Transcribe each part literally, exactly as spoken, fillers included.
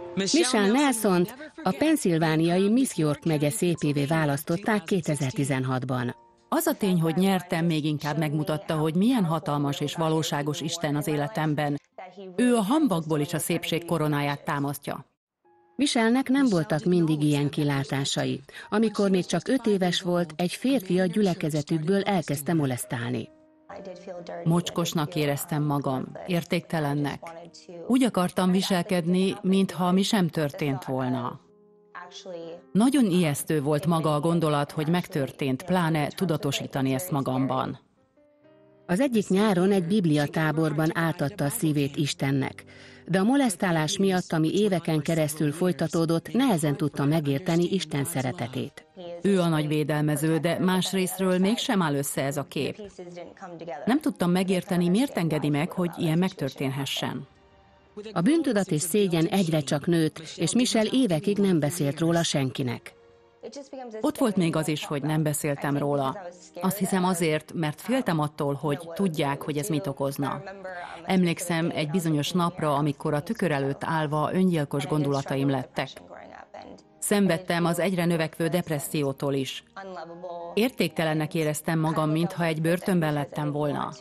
Michelle Nelsont a pennsylvániai Miss York megye szépévé választották kétezer-tizenhatban. Az a tény, hogy nyertem, még inkább megmutatta, hogy milyen hatalmas és valóságos Isten az életemben. Ő a hamvakból is a szépség koronáját támasztja. Michellenek nem voltak mindig ilyen kilátásai. Amikor még csak öt éves volt, egy férfi a gyülekezetükből elkezdte molesztálni. Mocskosnak éreztem magam, értéktelennek. Úgy akartam viselkedni, mintha mi sem történt volna. Nagyon ijesztő volt maga a gondolat, hogy megtörtént, pláne tudatosítani ezt magamban. Az egyik nyáron egy bibliatáborban átadta a szívét Istennek, de a molesztálás miatt, ami éveken keresztül folytatódott, nehezen tudta megérteni Isten szeretetét. Ő a nagy védelmező, de másrészről mégsem áll össze ez a kép. Nem tudtam megérteni, miért engedi meg, hogy ilyen megtörténhessen. A bűntudat és szégyen egyre csak nőtt, és Michelle évekig nem beszélt róla senkinek. Ott volt még az is, hogy nem beszéltem róla. Azt hiszem azért, mert féltem attól, hogy tudják, hogy ez mit okozna. Emlékszem egy bizonyos napra, amikor a tükör előtt állva öngyilkos gondolataim lettek. Szenvedtem az egyre növekvő depressziótól is. Értéktelennek éreztem magam, mintha egy börtönben lettem volna.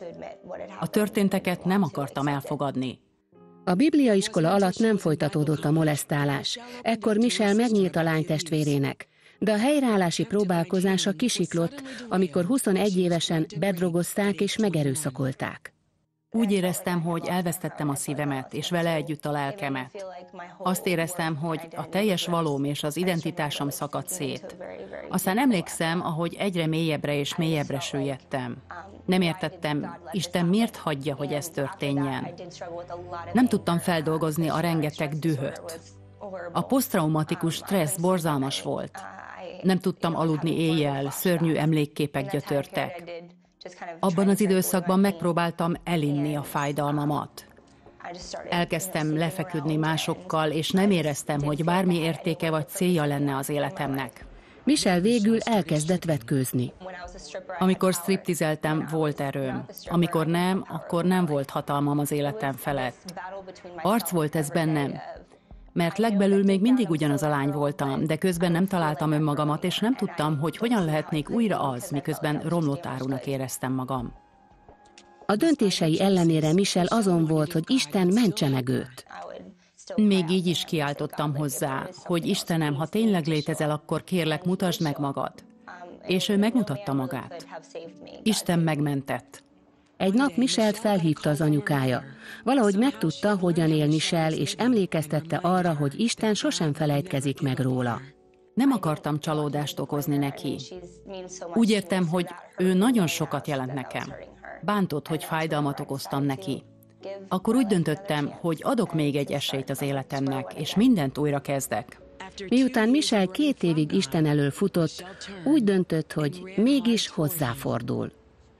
A történteket nem akartam elfogadni. A bibliaiskola alatt nem folytatódott a molesztálás. Ekkor Michelle megnyílt a lány testvérének, de a helyreállási próbálkozása kisiklott, amikor huszonegy évesen bedrogozták és megerőszakolták. Úgy éreztem, hogy elvesztettem a szívemet, és vele együtt a lelkemet. Azt éreztem, hogy a teljes valóm és az identitásom szakadt szét. Aztán emlékszem, ahogy egyre mélyebbre és mélyebbre süllyedtem. Nem értettem, Isten miért hagyja, hogy ez történjen. Nem tudtam feldolgozni a rengeteg dühöt. A posztraumatikus stressz borzalmas volt. Nem tudtam aludni éjjel, szörnyű emlékképek gyötörtek. Abban az időszakban megpróbáltam elinni a fájdalmamat. Elkezdtem lefeküdni másokkal, és nem éreztem, hogy bármi értéke vagy célja lenne az életemnek. Michelle végül elkezdett vetkőzni. Amikor striptizeltem, volt erőm. Amikor nem, akkor nem volt hatalmam az életem felett. Harc volt ez bennem, mert legbelül még mindig ugyanaz a lány voltam, de közben nem találtam önmagamat, és nem tudtam, hogy hogyan lehetnék újra az, miközben romlott árunak éreztem magam. A döntései ellenére Michelle azon volt, hogy Isten mentse meg őt. Még így is kiáltottam hozzá, hogy Istenem, ha tényleg létezel, akkor kérlek, mutasd meg magad. És ő megmutatta magát. Isten megmentett. Egy nap Michelle-t felhívta az anyukája. Valahogy megtudta, hogyan él Michelle, és emlékeztette arra, hogy Isten sosem felejtkezik meg róla. Nem akartam csalódást okozni neki. Úgy értem, hogy ő nagyon sokat jelent nekem. Bántott, hogy fájdalmat okoztam neki. Akkor úgy döntöttem, hogy adok még egy esélyt az életemnek, és mindent újra kezdek. Miután Michelle két évig Isten elől futott, úgy döntött, hogy mégis hozzáfordul.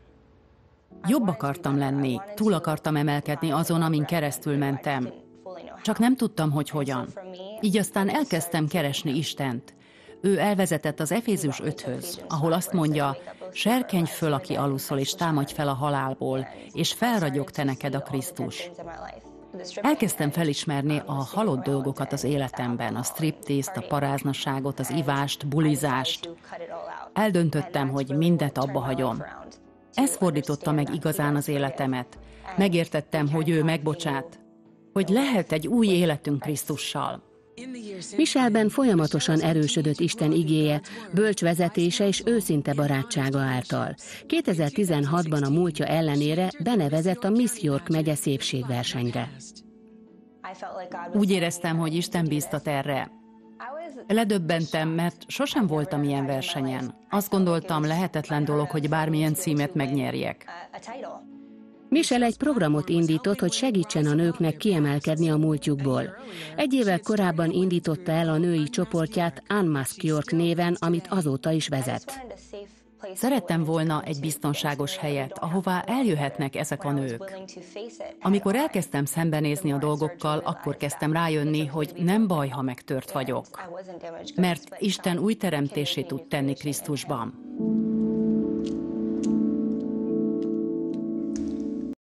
Jobb akartam lenni, túl akartam emelkedni azon, amin keresztül mentem. Csak nem tudtam, hogy hogyan. Így aztán elkezdtem keresni Istent. Ő elvezetett az Efézus öthöz, ahol azt mondja, serkenj föl, aki aluszol, és támadj fel a halálból, és felragyog te neked a Krisztus. Elkezdtem felismerni a halott dolgokat az életemben, a striptease-t, a paráznaságot, az ivást, bulizást. Eldöntöttem, hogy mindet abba hagyom. Ez fordította meg igazán az életemet. Megértettem, hogy ő megbocsát, hogy lehet egy új életünk Krisztussal. Michelle-ben folyamatosan erősödött Isten igéje, bölcs vezetése és őszinte barátsága által. kétezer-tizenhatban a múltja ellenére benevezett a Miss York megye szépségversenyre. Úgy éreztem, hogy Isten bíztat erre. Ledöbbentem, mert sosem voltam ilyen versenyen. Azt gondoltam, lehetetlen dolog, hogy bármilyen címet megnyerjek. Michelle egy programot indított, hogy segítsen a nőknek kiemelkedni a múltjukból. Egy évvel korábban indította el a női csoportját Unmask York néven, amit azóta is vezet. Szerettem volna egy biztonságos helyet, ahová eljöhetnek ezek a nők. Amikor elkezdtem szembenézni a dolgokkal, akkor kezdtem rájönni, hogy nem baj, ha megtört vagyok. Mert Isten új teremtését tud tenni Krisztusban.